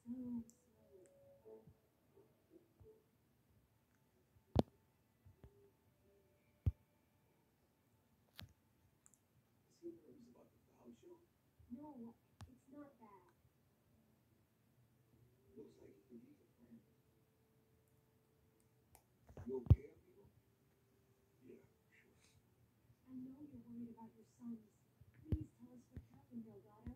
Is he nervous about the Dow show? Looks like he could use a friend. You okay, amigo? Yeah, sure.